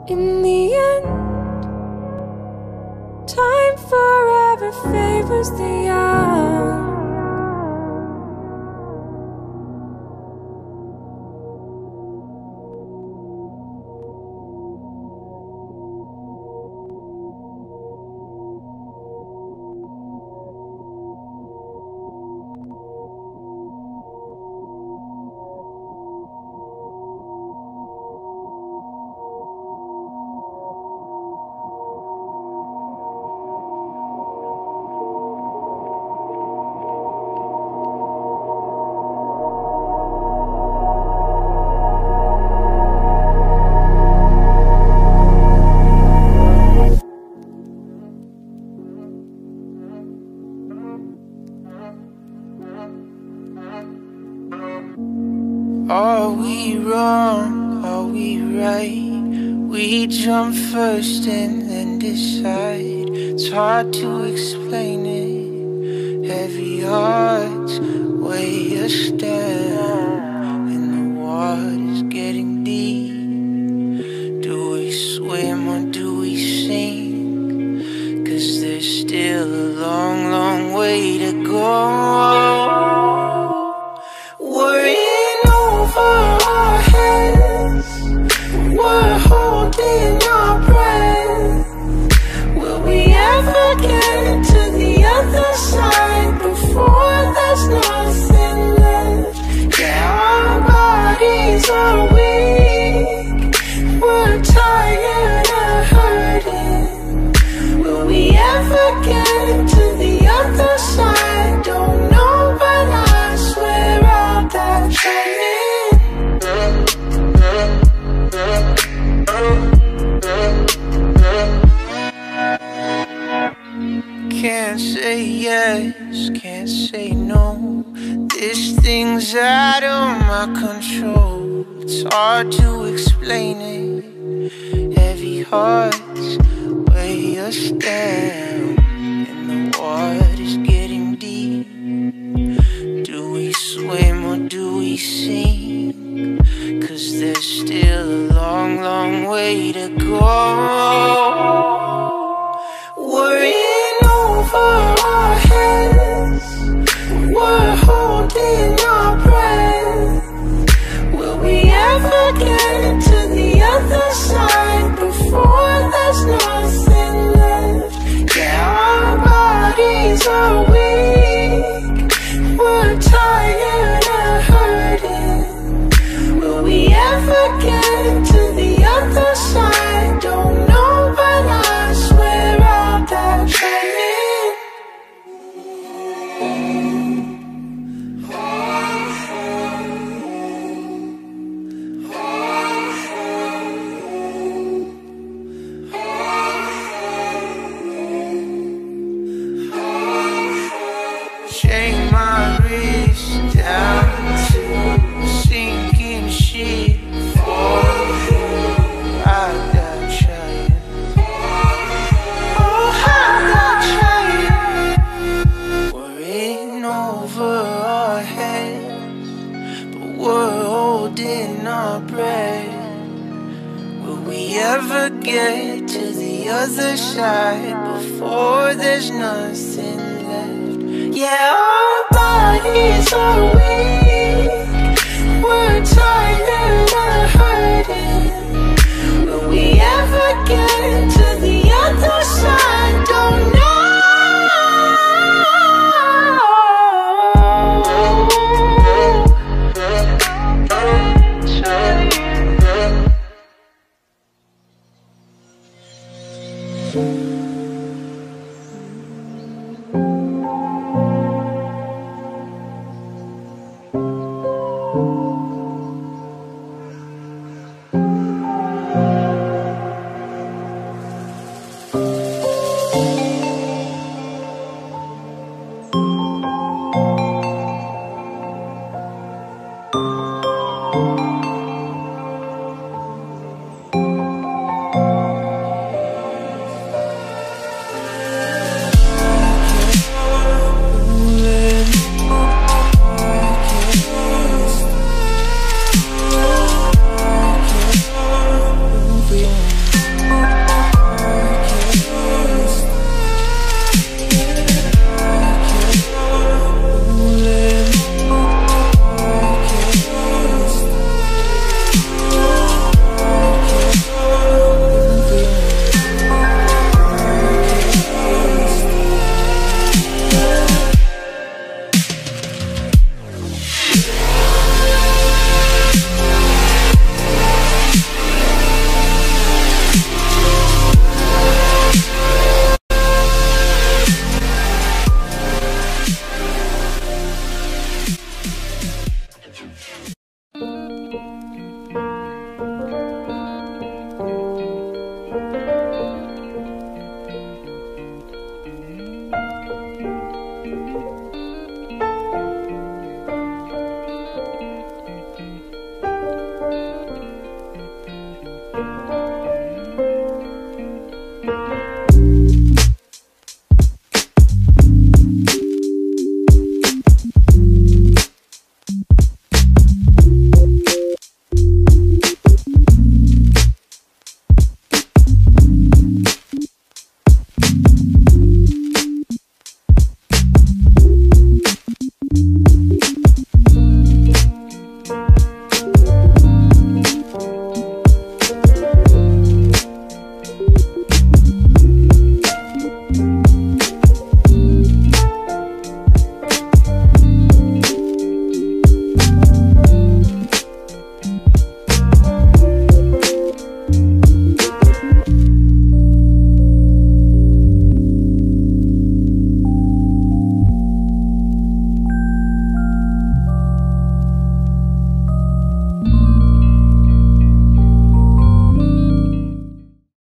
In the end, time forever favors the young. Are we wrong? Are we right? We jump first and then decide. It's hard to explain it. Heavy hearts weigh us down, and the water's getting deep. Do we swim or do we sink? 'Cause there's still a long, long way to go. Our heads, we're holding our breath. Will we ever get to the other side before there's nothing left? Yeah, our bodies are weak, we're tired of hurting. Will we ever get to the other side? Don't know, but I swear I'll die trying. Can't say yes, can't say no. This thing's out of my control. It's hard to explain it. Heavy hearts weigh us down, and the water's getting deep. Do we swim or do we sink? 'Cause there's still a long, long way to go. Worrying over our heads, we're holding our breath. Will we ever get to the other side before there's nothing left? Yeah, our bodies are weak, we're tired of hurting. Will we ever get to the other side? Don't know, but I swear I'll die trying. Chain my wrist down to a sinking ship. I die trying. Oh, I die trying. Worrying over our heads, but we're holding our breath. Will we ever get to the other side before there's nothing left? Yeah, our bodies are weak, we're tired of